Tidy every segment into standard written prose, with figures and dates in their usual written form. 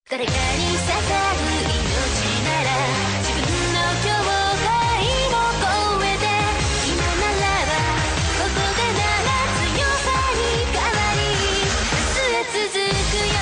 誰かに刺さる命なら自分の境界を越えて、今ならばここでなら強さに変わり明日へ続くよ。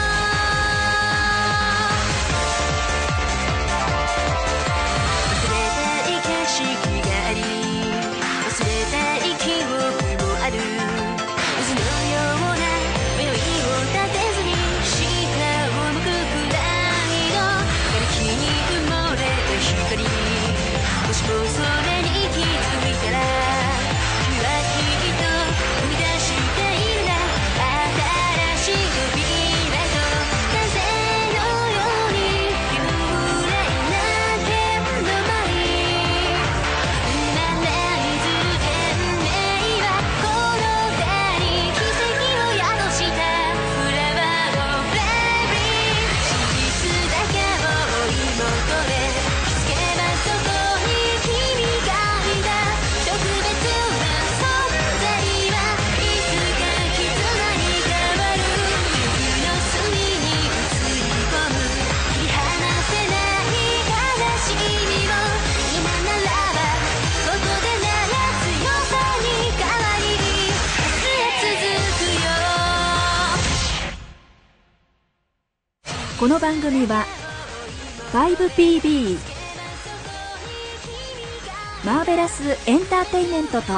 忘れたい景色があり、忘れたい記憶もある。水のような迷いを立てずに下を向くくらいの瓦礫に埋もれた光、もしもそれに気づいたら君はきっと踏み出しているな。新しい扉と風のように揺れなけの舞い、生まないず天命はこの手に奇跡を宿したフラワーのブレイビー、真実だけを追い求め気づけばそこに君がいた。特別な存在はいつか絆に変わる。夜の隅に映り込む切り離せない悲しみを、今ならばここでなら強さに変わり明日へ続くよ。 この番組は 5PB マーベラスエンターテインメントと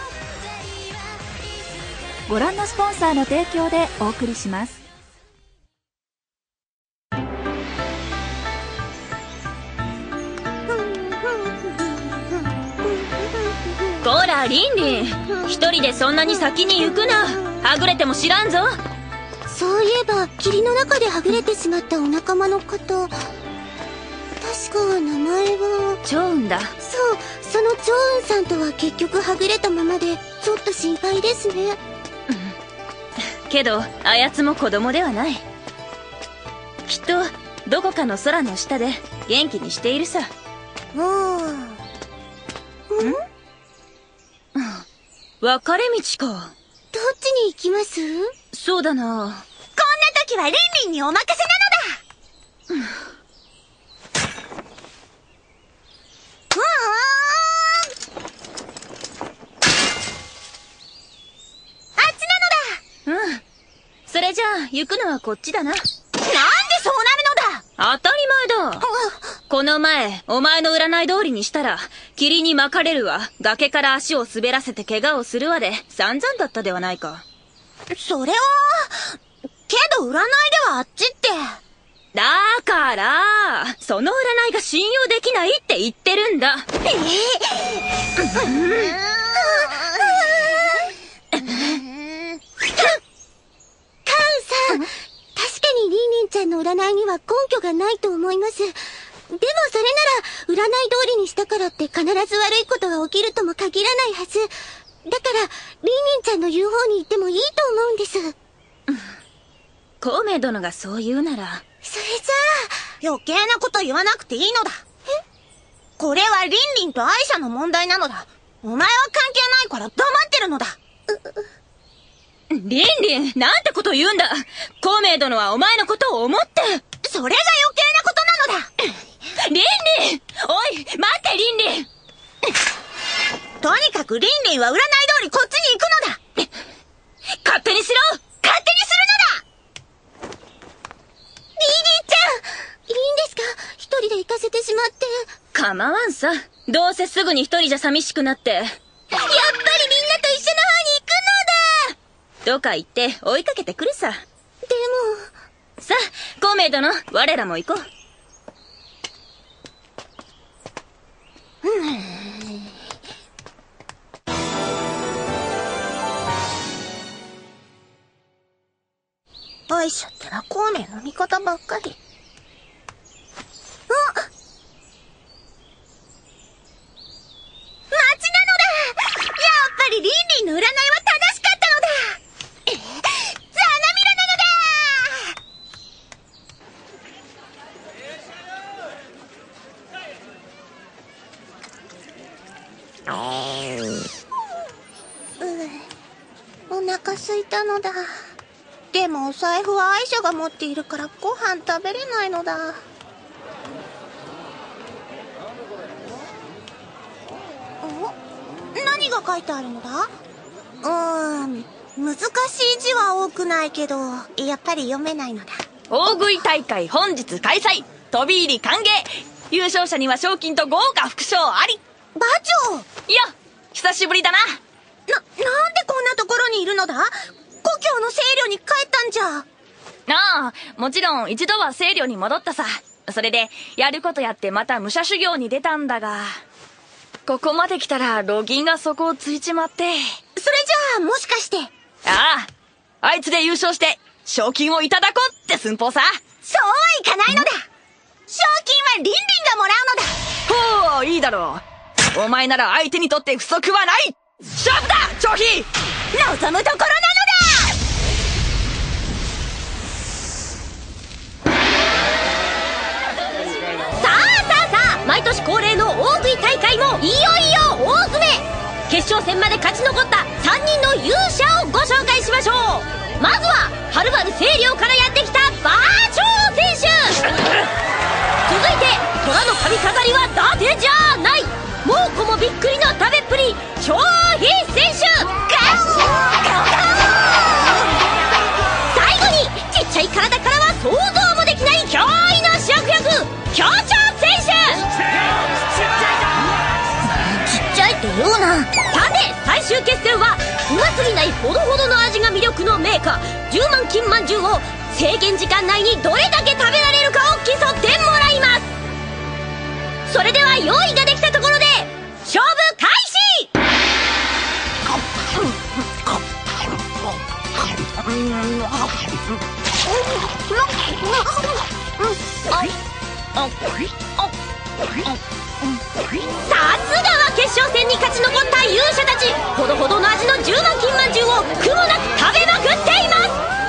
ご覧のスポンサーの提供でお送りします。 こらリンリン、一人でそんなに先に行くな。はぐれても知らんぞ。 そういえば霧の中ではぐれてしまったお仲間の方、確か名前はチョウンだ。 そう、そのチョウンさんとは結局はぐれたままでちょっと心配ですね。 けどあやつも子供ではない。きっとどこかの空の下で元気にしているさ。分かれ道か。 どっちに行きます？ そうだな。 こんな時はリンリンにお任せなのだ。あっちなのだ。 うん。それじゃあ行くのはこっちだな。 なんでそうなるのだ。 当たり前だ。この前お前の占い通りにしたら霧に巻かれるわ、崖から足を滑らせて怪我をするわで散々だったではないか。 それはけど占いではあっちって。 だからその占いが信用できないって言ってるんだ。 カンさん、確かにリンリンちゃんの占いには根拠がないと思います。でもそれなら占い通りにしたからって必ず悪いことが起きるとも限らないはず。だからリンリンちゃんの言う方に行ってもいいと思うんです。 孔明殿がそう言うなら。 それじゃあ余計なこと言わなくていいのだ。これはリンリンとアイシャの問題なのだ。お前は関係ないから黙ってるのだ。 リンリン、なんてこと言うんだ。孔明殿はお前のことを思って。 それが余計なことなのだ。 リンリン、おい待ってリンリン。 とにかくリンリンは占い通りこっちに行くのだ。 勝手にしろ。 勝手にするのだ。リンリンちゃん、いいんですか？一人で行かせてしまって。 構わんさ。どうせすぐに一人じゃ寂しくなって。やっぱりみんなと一緒の方に行くのだ。どっか行って追いかけてくるさ。 でもさあ孔明殿、我らも行こう。 アイシャってのは孔明の味方ばっかり。 リンリンの占いは正しかったのだ。ザナミラなのだ。お腹空いたのだ。 でもお財布はアイシャが持っているからご飯食べれないのだ。何が書いてあるのだ？難しい字は多くないけど、やっぱり読めないのだ。 大食い大会本日開催。飛び入り歓迎。優勝者には賞金と豪華副賞あり。 馬長！ いや、久しぶりだな。 なんでこんなところにいるのだ？故郷の清涼に帰ったんじゃ。 ああ、もちろん一度は清涼に戻ったさ。それで、やることやってまた武者修行に出たんだが、ここまで来たらロギンが底をついちまって。 それじゃあ、もしかして。 ああ、あいつで優勝して、賞金をいただこうって寸法さ。 そうはいかないのだ。賞金はリンリンがもらうのだ。 ほう、いいだろう。お前なら相手にとって不足はない。勝負だ、張飛！ 望むところなのだ。 毎年恒例の大食い大会もいよいよ大詰め。決勝戦まで勝ち残った3人の勇者をご紹介しましょう。まずははるばる清涼からやってきた馬長選手。続いて虎の髪飾りは伊達じゃない、猛虎もびっくりの食べっぷり張飛選手。最後にちっちゃい体からは想像もできない驚異の主役京ちゃん選手。ちっちゃいって言うな。さて最終決戦はうますぎないほどほどの味が魅力のメーカー10万金まんじゅうを制限時間内にどれだけ食べられるかを競ってもらいます。それでは用意ができたところで勝負開始。さすがは決勝戦に勝ち残った勇者たち。ほどほどの味の10万金まんじゅうを苦もなく食べまくっています。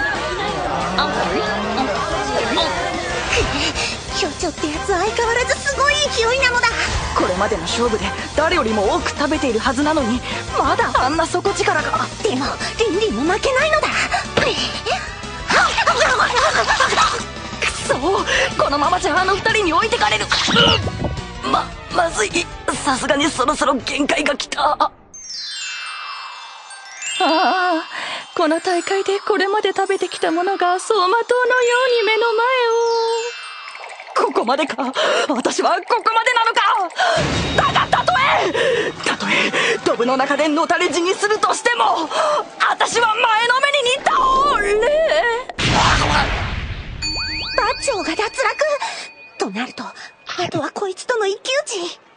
京長ってやつ相変わらずすごい勢いなのだ。 これまでの勝負で誰よりも多く食べているはずなのに、まだあんな底力が。 でもリンリンも負けないのだ。 くそ、このままじゃあの二人に置いてかれる。まずい。さすがにそろそろ限界が来た。ああ、この大会でこれまで食べてきたものが走馬灯のように目の前を。ここまでか。私はここまでなのか。だがたとえドブの中でのたれ死にするとしても、私は前のめりに倒れ。 馬長が脱落となると、あとはこいつとの一騎打ち。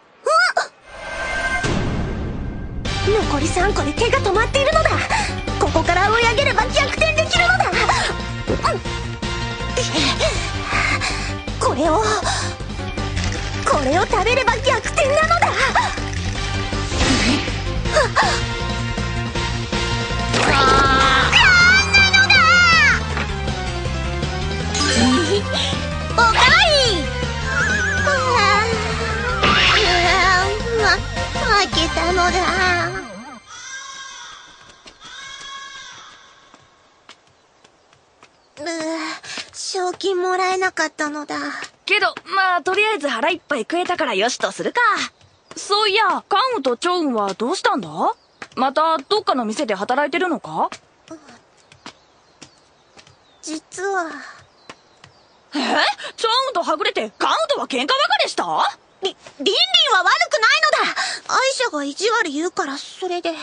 残り3個で手が止まっているのだ。ここから追い上げれば逆転できるのだ。これを食べれば逆転なのだ。 おかわり。 負けたのだ。賞金もらえなかったのだ。 けど、まあとりあえず腹いっぱい食えたからよしとするか。そういや、カンウとチョウンはどうしたんだ？またどっかの店で働いてるのか？ 実は。 チョウンとはぐれてカンウとは喧嘩別れした？ リンリンは悪くないのだ。アイシャが意地悪言うから、それで。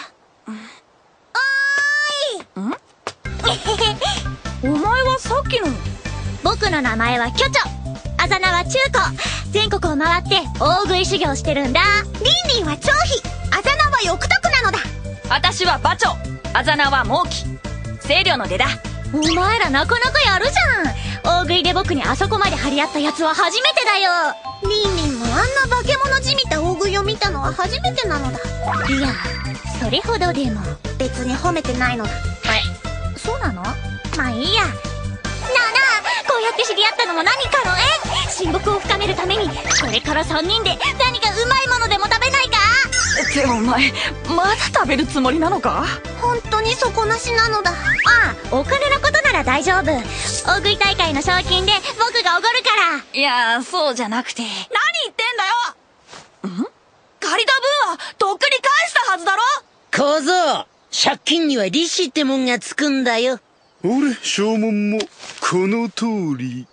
お前はさっきの。 僕の名前はキョチョ、あざ名はチュウコ。全国を回って大食い修行してるんだ。 リンリンは張飛、あざ名は翼徳なのだ。 私は馬長、あざ名は猛騎。清涼の出だ。 お前らなかなかやるじゃん。大食いで僕にあそこまで張り合ったやつは初めてだよ。 リンリンもあんな化け物じみた大食いを見たのは初めてなのだ。 いや、それほどでも。 別に褒めてないのだ。 そうなの？まあいいや。なあなあ、こうやって知り合ったのも何かの縁。親睦を深めるためにこれから3人で何かうまいものでも食べないか？ ってお前、まだ食べるつもりなのか？ 本当に底なしなのだ。 お金のことなら大丈夫。大食い大会の賞金で僕がおごるから。 いや、そうじゃなくて。何言ってんだよ。借りた分はとっくに返したはずだろ。 小僧、借金には利子ってもんがつくんだよ。 俺、証文もこの通り。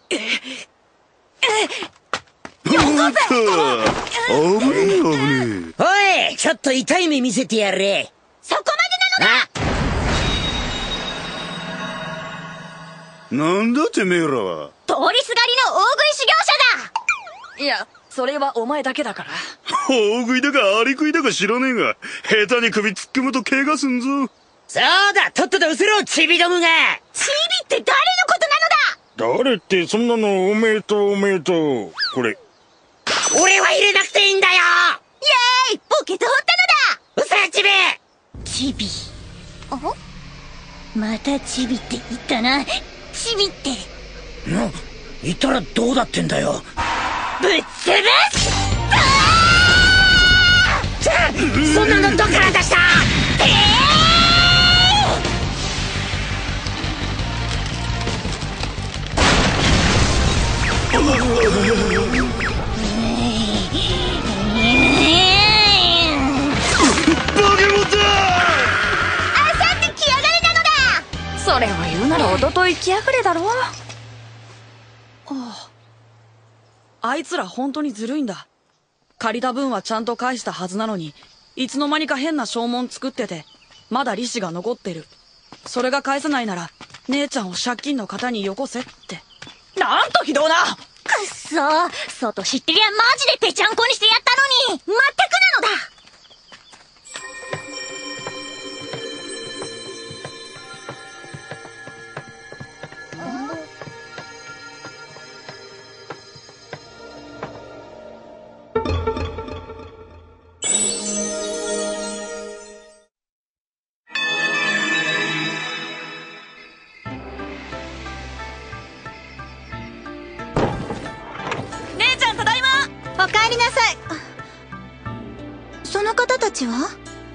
よこせ！危ねえ危ねえ。 おい、ちょっと痛い目見せてやれ。 そこまでなのだ。 なんだてめえらは。 通りすがりの大食い修行者だ。 いや、それはお前だけだから。 大食いだかアリ食いだか知らねえが、下手に首突っ込むと怪我すんぞ。 そうだ、とっとと失せろ、チビどもが。 チビって誰のことなのだ。 誰ってそんなのおめえとおめえと。これ。 俺は入れなくていいんだよ。 イエーイ、ポケ取ったのだ。 うせチビ。 チビ。またチビって言ったな。チビって。 言ったらどうだってんだよ。 ぶっ潰す。 そんなのどっから出した？ それを言うならおととい来やがれだろ。あいつら本当にずるいんだ。借りた分はちゃんと返したはずなのに、いつの間にか変な証文作ってて、まだ利子が残ってる。それが返さないなら、姉ちゃんを借金の方によこせって。なんとひどうな！ くっそー、外知ってりゃマジでぺちゃんこにしてやったのに、全くなのだ。 おかえりなさい。その方たちは？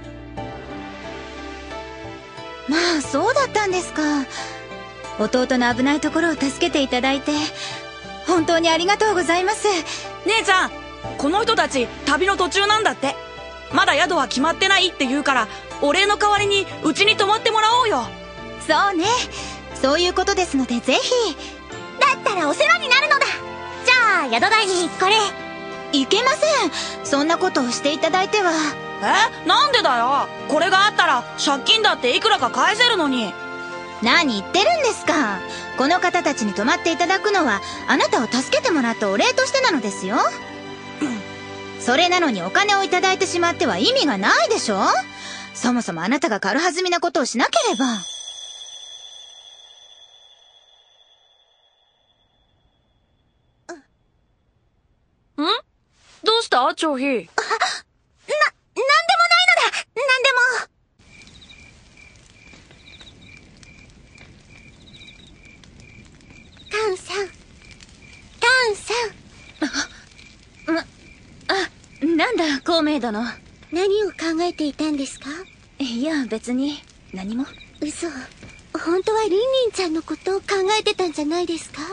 まあ、そうだったんですか。弟の危ないところを助けていただいて本当にありがとうございます。 姉ちゃん、この人たち旅の途中なんだって。まだ宿は決まってないって言うから、お礼の代わりにうちに泊まってもらおうよ。 そうね、そういうことですのでぜひ。 だったらお世話になるのだ。じゃあ宿代にこれ。 いけません、そんなことをしていただいては。 なんでだよ。これがあったら借金だっていくらか返せるのに。 何言ってるんですか。この方たちに泊まっていただくのはあなたを助けてもらったお礼としてなのですよ。それなのにお金をいただいてしまっては意味がないでしょ。そもそもあなたが軽はずみなことをしなければ。 どうした張飛？ なんでもないのだ。なんでも。カンさん。 なんだ孔明殿。 何を考えていたんですか？ いや別に何も。 嘘。本当はリンリンちゃんのことを考えてたんじゃないですか？カン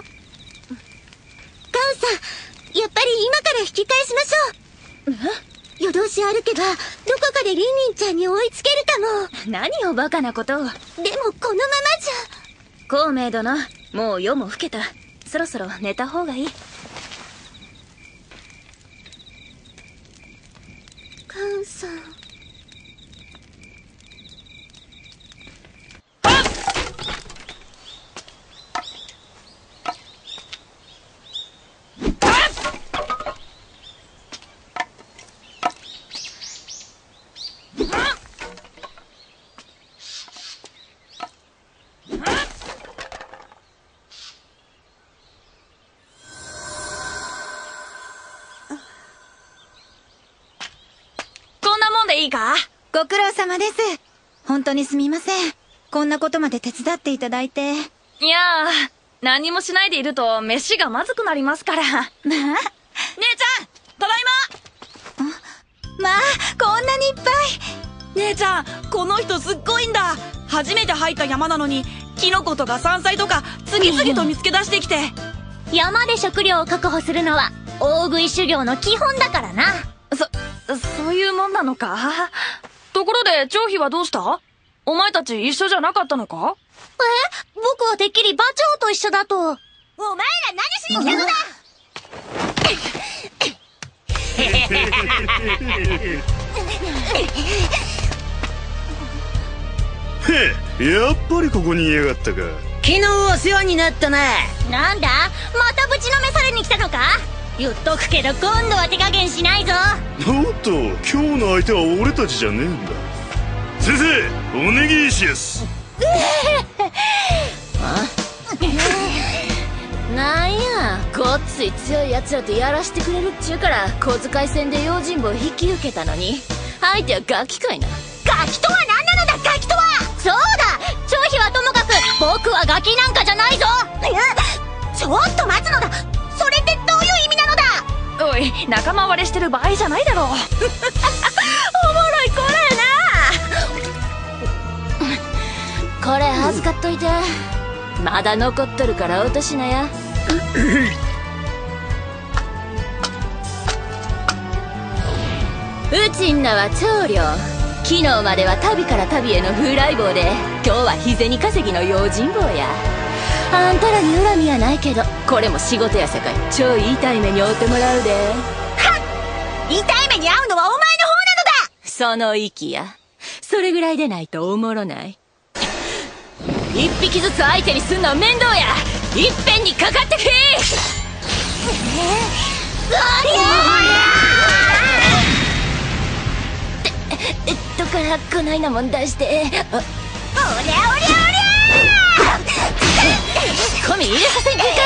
さん、やっぱり今から引き返しましょう。夜通し歩けばどこかでリンリンちゃんに追いつけるかも。 何をバカなことを。 でもこのままじゃ。 孔明殿、もう夜も更けた。そろそろ寝た方がいい。 カンさん。 いいか？ ご苦労様です。本当にすみません。こんなことまで手伝っていただいて。 いやー、何もしないでいると飯がまずくなりますから。姉ちゃん、ただいま。 まあ、こんななにいっぱい。 姉ちゃん、この人すっごいんだ。初めて入った山なのにキノコとか山菜とか次々と見つけ出してきて。 山で食料を確保するのは大食い修行の基本だからな。 そういうもんなのか。ところで張飛はどうした？お前たち一緒じゃなかったのか？ 僕はてっきり馬長と一緒だと。お前ら何しに来たのだ！ へえ、やっぱりここにいやがったか。 昨日お世話になったな。 なんだ？またぶちのめされに来たのか？言っとくけど今度は手加減しないぞ。 おっと、今日の相手は俺たちじゃねえんだ。先生、お願いしやす。 なんや、ごっつい強い奴らとやらしてくれるっちゅうから小遣い戦で用心棒引き受けたのに、相手はガキかいな。 ガキとは何なのだ、ガキとは！そうだ！張飛はともかく僕はガキなんかじゃないぞ。ちょっと待つのだ。それってどういう意味なのだ？ おい、仲間割れしてる場合じゃないだろう。おもろい子らやな。 これ預かっといて。まだ残っとるから落としなや。うちんなは長領。昨日までは旅から旅への風来坊で、今日は日銭稼ぎの用心棒や。あんたらに恨みはないけど、これも仕事やさかい超痛い目に遭ってもらうで。はっ！痛い目に遭うのはお前の方なのだ！ その息や。それぐらいでないとおもろない。一匹ずつ相手にすんのは面倒や。いっぺんにかかってくれ。からこないなもん出して。おりゃおりゃおりゃ込み入れさせんかい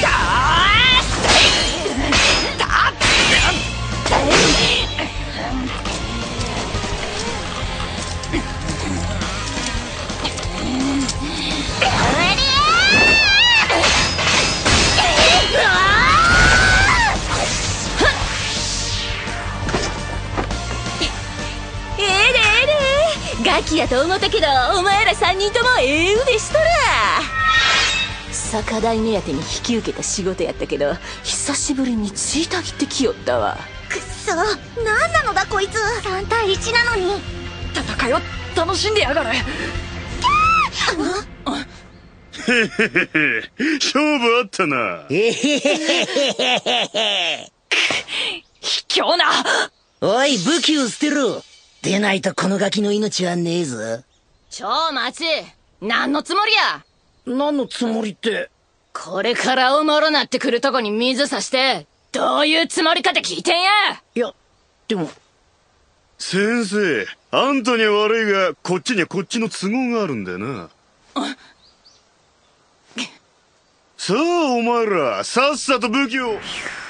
ガキやと思ったけど、お前ら3人ともええ腕しとら。酒代目当てに引き受けた仕事やったけど、久しぶりに血たぎってきよったわ。 くっそ、なんなのだこいつ。3対1なのに。 戦いを楽しんでやがる。 へへへへ、勝負あったな。 卑怯な。 おい、武器を捨てろ。でないとこのガキの命はねえぞ。 ちょ待ち、何のつもりや。 何のつもりって。 これからおもろなってくるとこに水さして、どういうつもりかって聞いてんや。 いや、でも。 先生、あんたには悪いが、こっちにはこっちの都合があるんだよな。さあ、お前ら、さっさと武器を。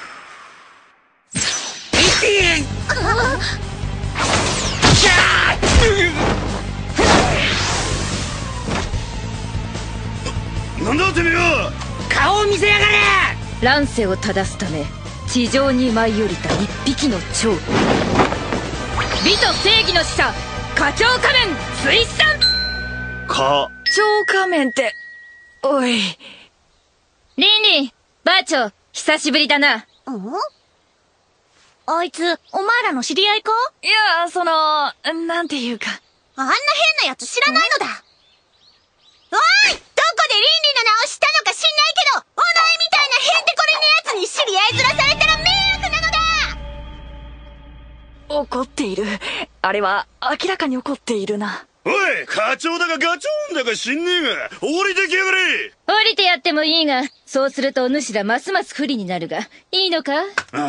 なんだてめえは。 顔を見せやがれ。 乱世を正すため地上に舞い降りた一匹の蝶。美と正義の使者花鳥仮面水産。 花鳥仮面っておい。 リンリン、バーチョ久しぶりだな。 あいつお前らの知り合いか？ いや、そのなんていうか、 あんな変なやつ知らないのだ。おい、どこでリンリンの名を知ったのか知んないけど、お前みたいなヘンテコレのやつに知り合い面されたら迷惑なのだ。 怒っている。あれは明らかに怒っているな。 おい、課長だかガチョーンだか知んねえが、降りてきやがれ。 降りてやってもいいが、そうするとお主らますます不利になるが、いいのか？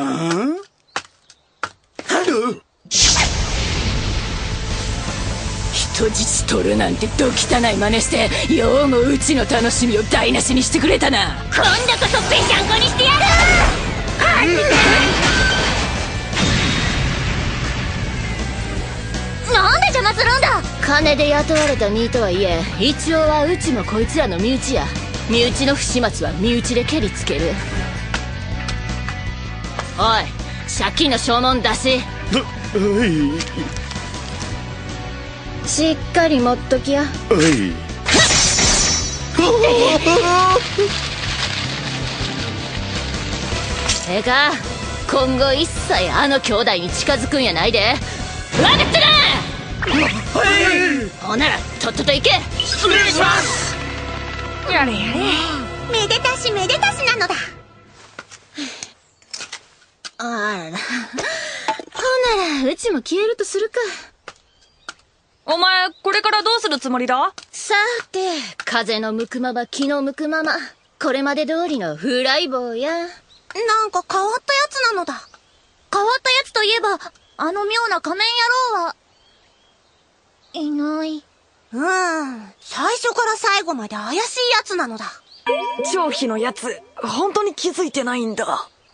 人質取るなんてど汚い真似して、ようもうちの楽しみを台無しにしてくれたな。 今度こそぺしゃんこにしてやる。なんで邪魔するんだ。 金で雇われた身とはいえ、一応はうちもこいつらの身内や。身内の不始末は身内で蹴りつける。おい、借金の証文出し。 しっかり持っときや。 はい。 ええか、今後一切あの兄弟に近づくんやないで。分かってる。ほならとっとと行け。 失礼します。 やれやれ。 めでたしめでたしなのだ。 あらら。ほならうちも消えるとするか。 お前、これからどうするつもりだ？ さて、風の向くまま気の向くまま、これまで通りの風来坊や。 なんか変わったやつなのだ。変わったやつといえば、あの妙な仮面野郎は、いない。最初から最後まで怪しいやつなのだ。 張飛のやつ、本当に気づいてないんだ。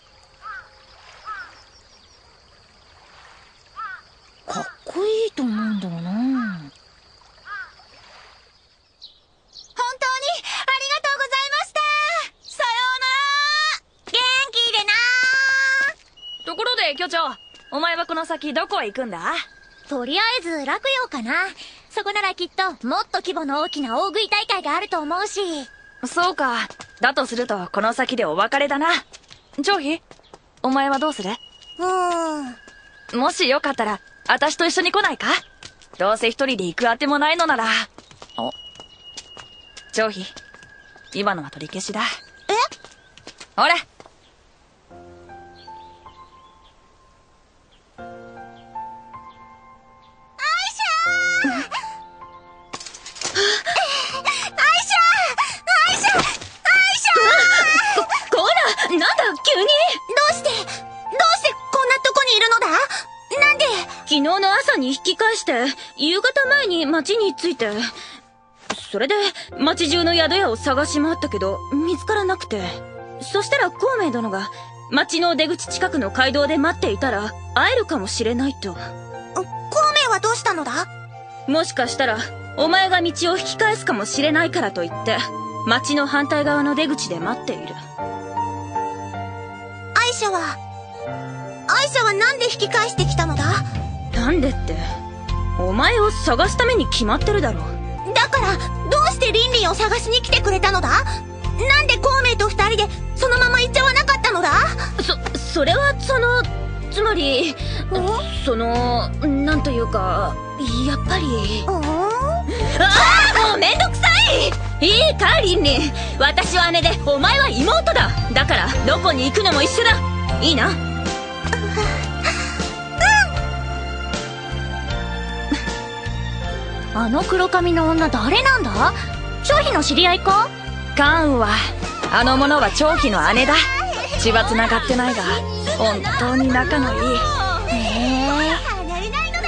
かっこいいと思うんだよな。本当にありがとうございました。さようなら。元気でな。 ところで、巨長、お前はこの先どこへ行くんだ？ とりあえず落葉かな。そこならきっともっと規模の大きな大食い大会があると思うし。 そうか。だとすると、この先でお別れだな。張飛、お前はどうする？もしよかったら、私と一緒に来ないか？どうせ一人で行くあてもないのなら。お、張飛、今のは取り消しだ。 え？ ほら。 なんだ急に。 どうしてこんなとこにいるのだ？なんで？ 昨日の朝に引き返して夕方前に町に着いて、それで町中の宿屋を探し回ったけど見つからなくて、そしたら孔明殿が町の出口近くの街道で待っていたら会えるかもしれないと。 孔明はどうしたのだ？ もしかしたらお前が道を引き返すかもしれないからと言って町の反対側の出口で待っている。 アイシャはなんで引き返してきたのだ？ なんでって、お前を探すために決まってるだろ。 だからどうしてリンリンを探しに来てくれたのだ？なんで孔明と二人でそのまま行っちゃわなかったのだ？ それはつまりなんというか、やっぱり。もうめんどくさい。いいかリンリン、私は姉でお前は妹だ。だからどこに行くのも一緒だ。いいな？ あの黒髪の女誰なんだ？張飛の知り合いか？ 関羽は、あの者は張飛の姉だ。血は繋がってないが本当に仲のいい。 離れないのだ。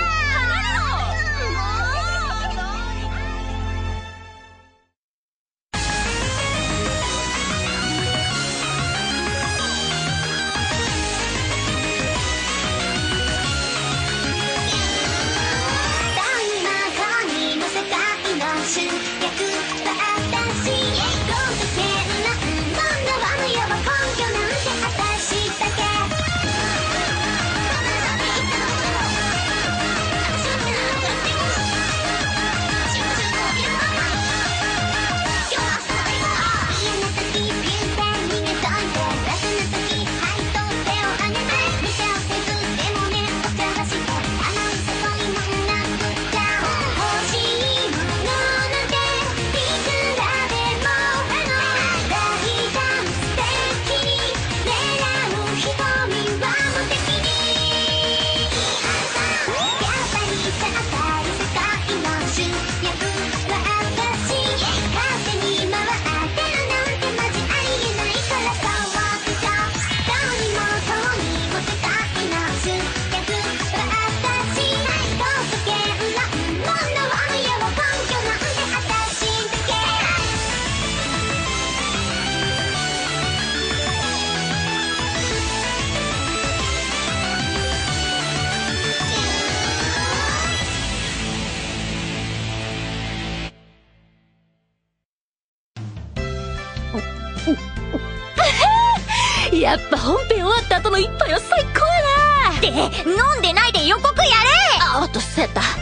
やっぱ本編終わった後の一杯は最高やな。 飲んでないで予告やれ。 あっとせた。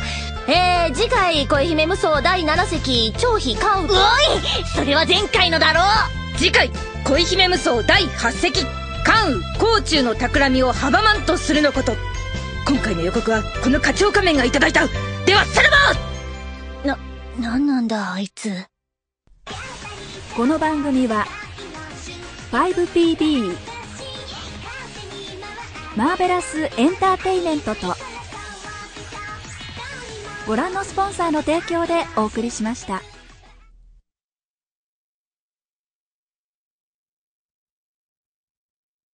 次回恋姫無双第7席張飛関羽。 おい、それは前回のだろ。次回恋姫無双第8席関羽甲冑の企みを阻まんとするのこと。今回の予告はこの課長仮面がいただいた。ではさらば。 なんなんだあいつ。 この番組は 5PB マーベラスエンターテイメントとご覧のスポンサーの提供でお送りしました。